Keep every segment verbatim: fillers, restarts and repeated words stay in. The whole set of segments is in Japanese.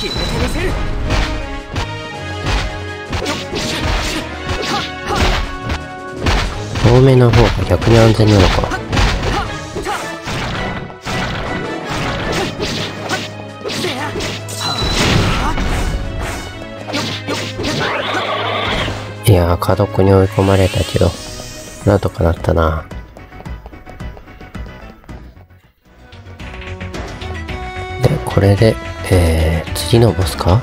決めてみせる。 遠目の方が逆に安全なのか。いやー、角っこに追い込まれたけどなんとかなったな。でこれで、えー、次のボスか。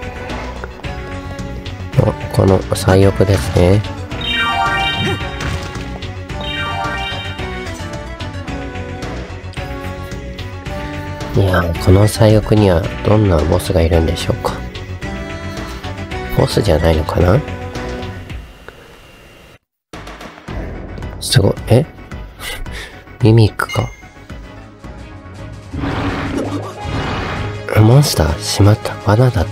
この最奥ですね。いやー、この最奥にはどんなボスがいるんでしょうか。ボスじゃないのかな。すごい。えミミックか。モンスターしまった。罠だった。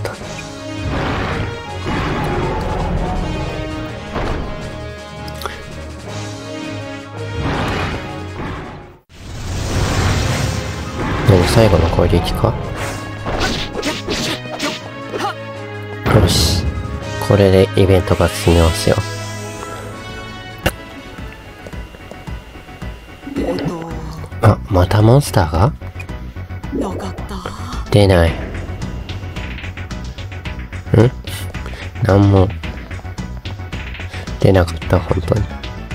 何、最後の攻撃か。よし、これでイベントが進みますよ。あ、またモンスターが出ない。ん？なんも出なかった。本当に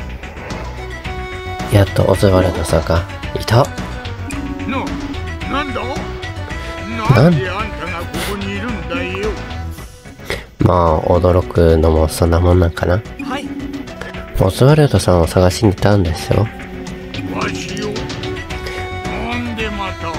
やっとオズワルドさんがいた。 な、なんだ？なんであんたがここにいるんだよ。 まあ驚くのもそんなもんなんかな。 はい。 オズワルドさんを探しに行ったんですよ。 わしよ。なんでまた。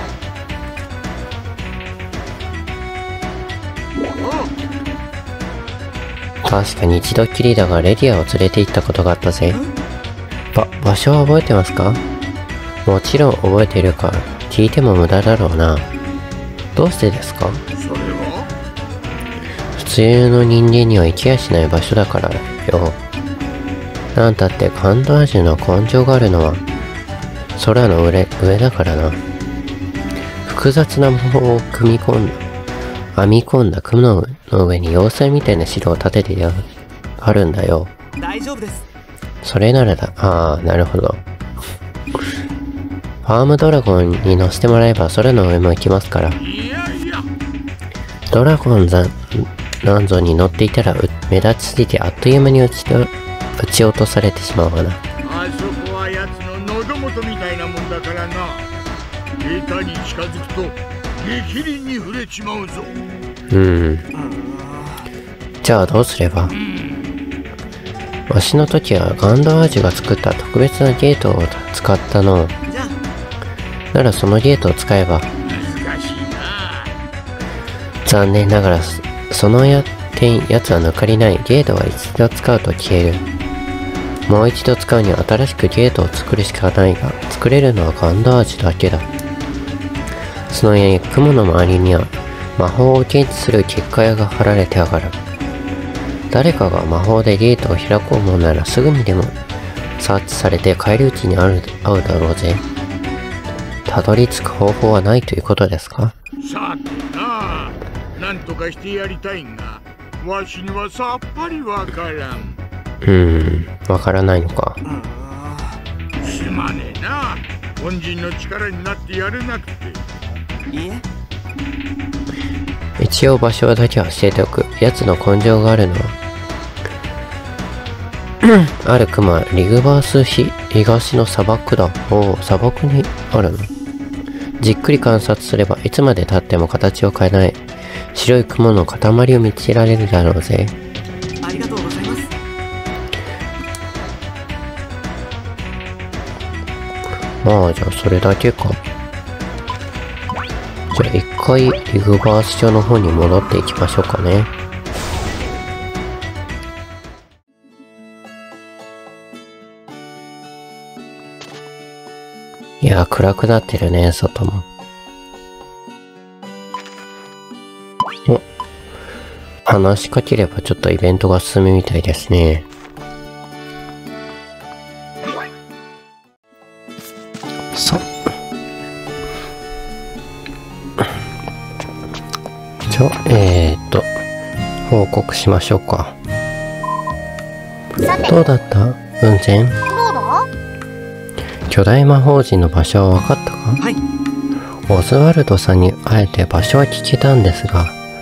確かに一度きりだがレディアを連れて行ったことがあったぜ。ば、場所は覚えてますか？もちろん覚えているか。聞いても無駄だろうな。どうしてですか？ それは普通の人間には行きやしない場所だからよ。なんたってカンドアジュの根性があるのは空の上、上だからな。複雑な魔法を組み込んだ編み込んだ雲の上に要塞みたいな城を建ててあるんだよ。 大丈夫です。 それならだ。ああ、なるほど。ファームドラゴンに乗せてもらえば空の上も行きますから。 いやいや。 ドラゴンなんぞに乗っていたら目立ちすぎてあっという間に撃ちと撃ち落とされてしまうわな。 あそこはやつの喉元みたいなもんだからな。下手に近づくと激鱗に触れちまうぞ。 うん。じゃあどうすれば？わしの時はガンダージュが作った特別なゲートを使ったの。ならそのゲートを使えば。 難しいな。 残念ながらそのや点やつは抜かりない。ゲートは一度使うと消える。もう一度使うには新しくゲートを作るしかないが、作れるのはガンダージュだけだ。その上に雲の周りには魔法を検知する結界が貼られて上がる。誰かが魔法でゲートを開こうものならすぐにでも察知されて返り討ちに会う、会うだろうぜ。たどり着く方法はないということですか？ さてな、なんとかしてやりたいが、わしにはさっぱりわからん。 うーん、わからないのか。 すまねえな。恩人の力になってやれなくて。 いえ。 一応場所だけは教えておく。奴の根性があるのはあるクマ、リグバースヒ東の砂漠だ。おお、砂漠にあるの。じっくり観察すればいつまで経っても形を変えない白い雲の塊を見つけられるだろうぜ。 ありがとうございます。 まあじゃあそれだけか。じゃあ一回リグバース上の方に戻っていきましょうかね。いやー、暗くなってるね、外も。お、話しかければちょっとイベントが進むみたいですね。そう。じじゃあ、えーっと、報告しましょうか。 さて、 どうだった運転？ どうだ？ 巨大魔法陣の場所は分かったか？ はい。 オズワルドさんに会えて場所は聞けたんですが、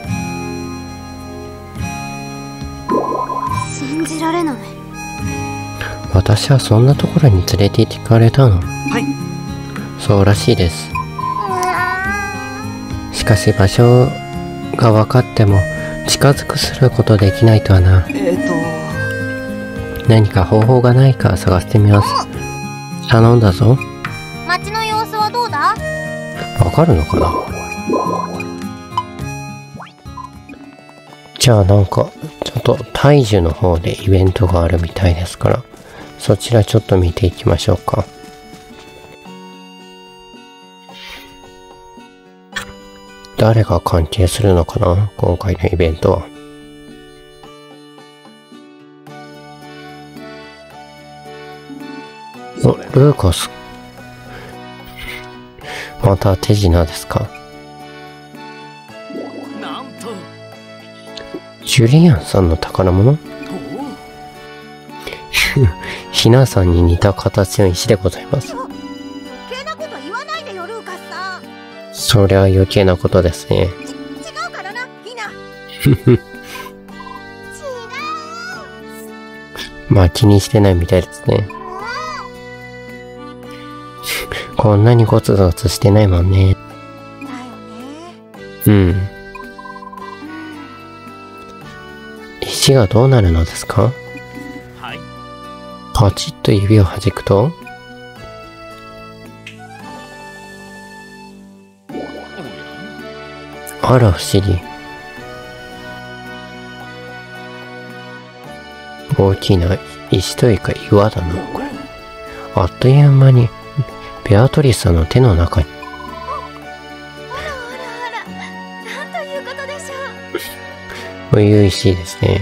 信じられない。 私はそんなところに連れて行かれたの。 はい。 そうらしいです。 うわしかし場所が分かっても近づくすることできないとはな。 えっ、と何か方法がないか探してみます。頼んだぞ。 ー、街の様子はどうだ？ わかるのかな？じゃあなんかちょっと大樹の方でイベントがあるみたいですから、そちらちょっと見ていきましょうか。誰が関係するのかな、今回のイベントは。お、ルーカス。また手品ですか？ なんとジュリアンさんの宝物？ とひなさんに似た形の石でございます。 余計なこと言わないでよ、ルーカスさん。 そりゃ余計なことですね。 ち、違うからな、ひな。違う。 まあ気にしてないみたいですね。こんなにゴツゴツしてないもんね。 だよね。 うん。石がどうなるのですか？ はい。 パチッと指を弾くと、あら不思議。大きな石というか岩だな、これ。あっという間にベアトリスさんの手の中に。 あらあらあら、なんということでしょう。 初々しいですね。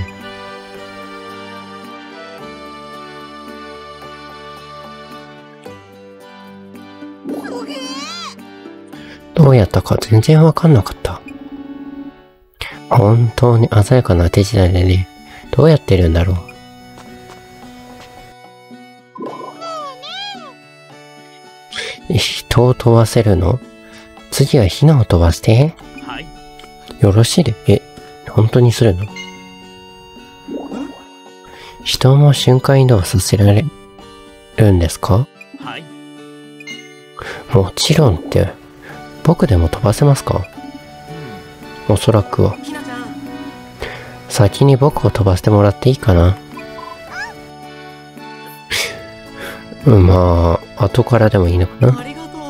すげえ。 どうやったか全然わかんなかった。本当に鮮やかな手品でね、どうやってるんだろう。人を飛ばせるの？次はヒナを飛ばして。 はい。 よろしいで、え、本当にするの？人も瞬間移動させられるんですか？ はい。 もちろんって、僕でも飛ばせますか？おそらくは。 ひなちゃん。 先に僕を飛ばしてもらっていいかな？うん、まあ、後からでもいいのかな？ ありがとう。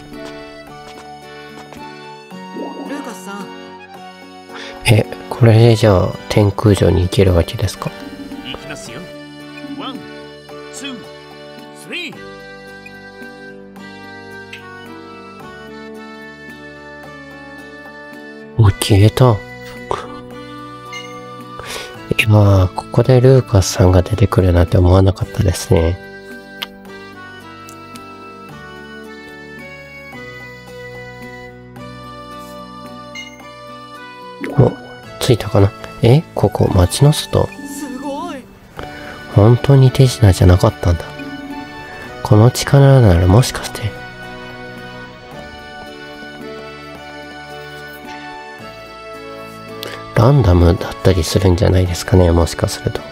ルーカスさん。 え、これでじゃあ天空城に行けるわけですか？ 行きますよ。ワン、ツー、スリー。 お、消えた。いやー、ここでルーカスさんが出てくるなんて思わなかったですね。お、着いたかな？え、ここ街の外？ すごい。 本当に手品じゃなかったんだ。この力ならもしかして。ランダムだったりするんじゃないですかね、もしかすると。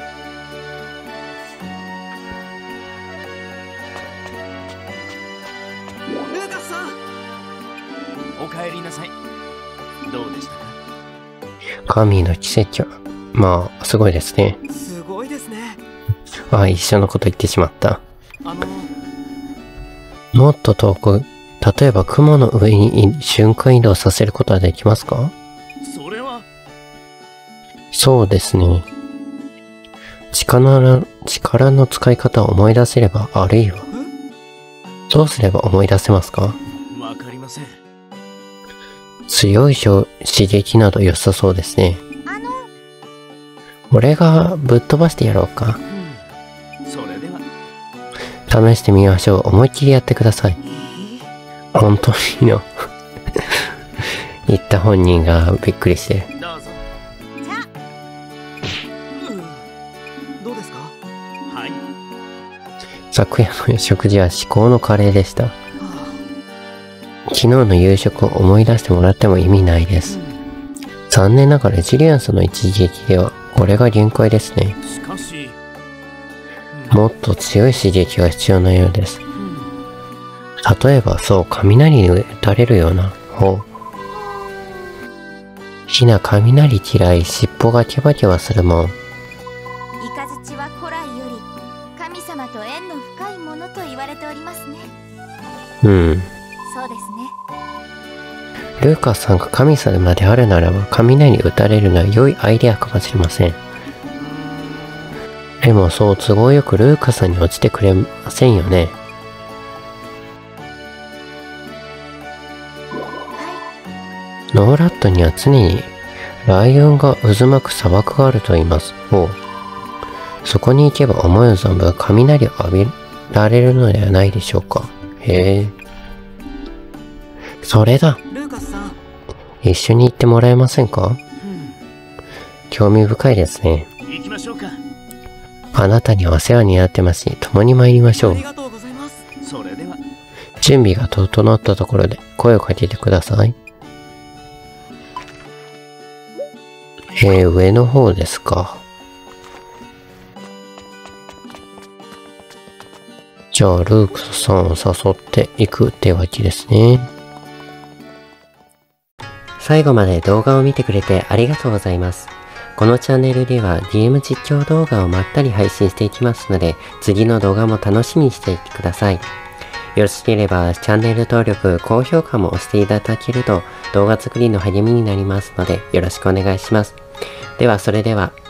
ルーカスさん。お帰りなさい。どうでしたか？ 神の奇跡は、まあ、すごいですね。 すごいですね。 あ、一緒のこと言ってしまった。 あの、 もっと遠く、例えば雲の上に瞬間移動させることはできますか？ それは。 そうですね。力の、力の使い方を思い出せれば、あるいは、どうすれば思い出せますか？ わかりません。 強い刺激など良さそうですね。 あの、 俺がぶっ飛ばしてやろうか。 うん。それでは。 試してみましょう。思いっきりやってください。 いい？ 本当にいいの。 言った本人がびっくりして。 どうぞ。 じゃあどうですか？はい。 昨夜の食事は至高のカレーでした。昨日の夕食を思い出してもらっても意味ないです。残念ながらジュリアンさんの一撃ではこれが限界ですね。 しかし、 もっと強い刺激が必要なようです。例えばそう雷に打たれるような。ほう。ひな雷嫌い、尻尾がケバケバするもん。 イカズチは古来より神様と縁の深いものと言われておりますね。 うん。 そうですね。 ルーカスさんが神様であるならば雷に打たれるのは良いアイデアかもしれません。でもそう都合よくルーカスさんに落ちてくれませんよね。ノーラットには常にライオンが渦巻く砂漠があると言います。おう。そこに行けば思う存分雷を浴びられるのではないでしょうか。へえ。それだ。 ルーカスさん。 一緒に行ってもらえませんか？興味深いですね。 行きましょうか。 あなたにはお世話になってますし、共に参りましょう。 ありがとうございます。それでは。 準備が整ったところで声をかけてください。えー、上の方ですか。じゃあ、ルークスさんを誘っていくってわけですね。最後まで動画を見てくれてありがとうございます。このチャンネルでは ゲーム実況動画をまったり配信していきますので、次の動画も楽しみにしていてください。よろしければチャンネル登録、高評価も押していただけると動画作りの励みになりますのでよろしくお願いします。ではそれでは。